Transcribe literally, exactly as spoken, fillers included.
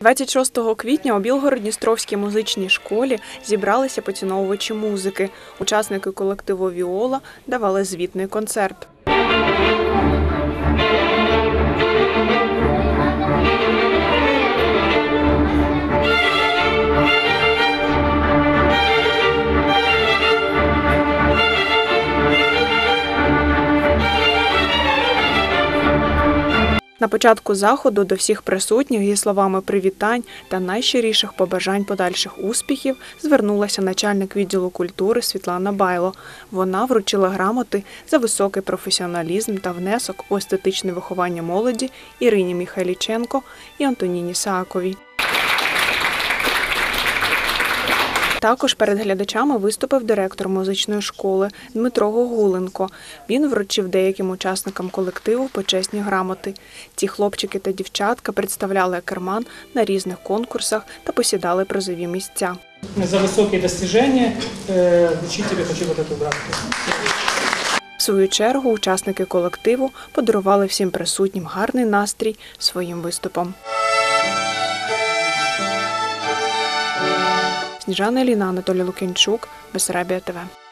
двадцять шостого квітня у Білгород-Дністровській музичній школі зібралися поціновувачі музики. Учасники колективу «Віола» давали звітний концерт. На початку заходу до всіх присутніх зі словами привітань та найщиріших побажань подальших успіхів звернулася начальник відділу культури Світлана Байло. Вона вручила грамоти за високий професіоналізм та внесок у естетичне виховання молоді Ірині Міхайліченко і Антоніні Сааковій. Також перед глядачами виступив директор музичної школи Дмитро Гогуленко. Він вручив деяким учасникам колективу почесні грамоти. Ці хлопчики та дівчатка представляли Акерман на різних конкурсах та посідали призові місця. За високі досягнення вчителю хочу вот эту грамоту. В свою чергу учасники колективу подарували всім присутнім гарний настрій своїм виступом. Сніжана Еліна, Анатолій Лук'янчук, Бессарабія ТВ.